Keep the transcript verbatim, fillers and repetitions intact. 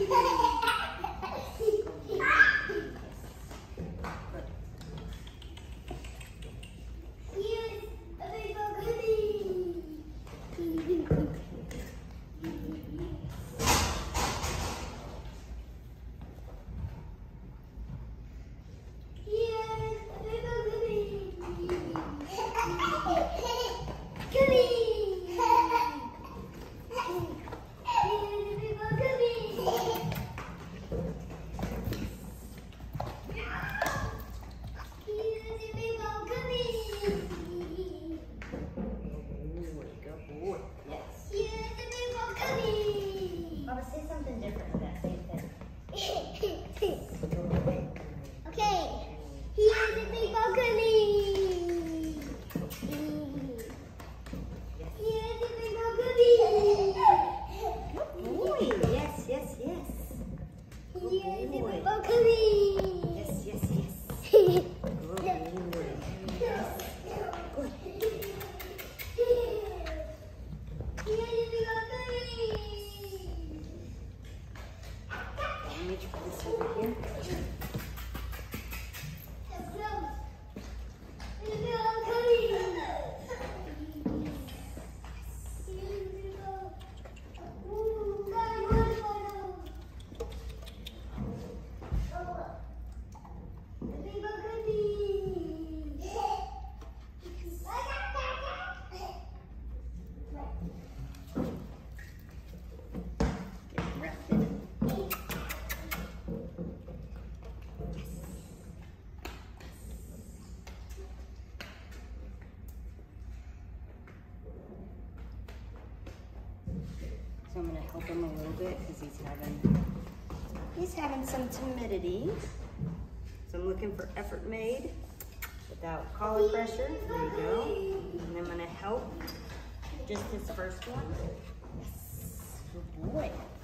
So I'm going to help him a little bit because he's having he's having some timidity. So I'm looking for effort made without collar pressure. There you go. And I'm going to help just his first one. Yes, good boy.